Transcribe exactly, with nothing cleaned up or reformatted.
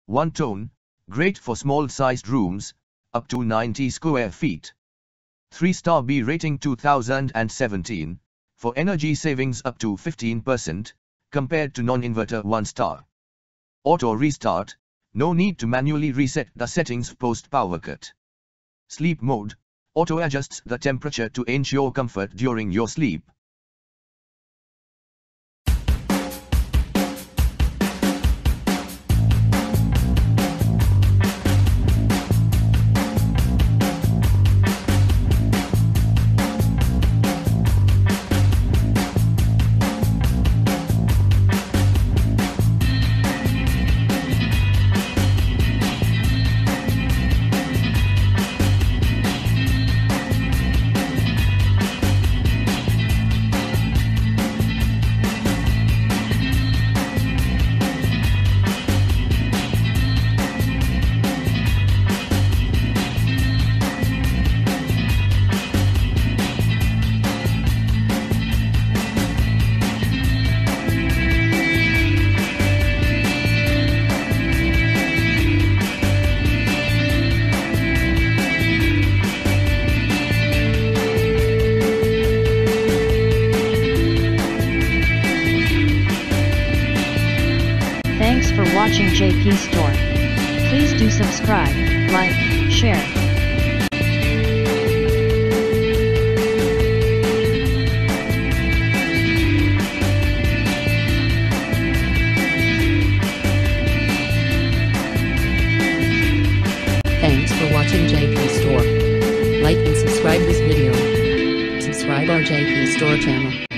one tone, great for small-sized rooms, up to ninety square feet. three star B rating two thousand seventeen, for energy savings up to fifteen percent, compared to non-inverter one star. Auto restart, no need to manually reset the settings post power cut. Sleep mode, auto adjusts the temperature to ensure comfort during your sleep. Thanks for watching J P Store. Please do subscribe, like, share. Thanks for watching J P Store. Like and subscribe this video. Subscribe our J P Store channel.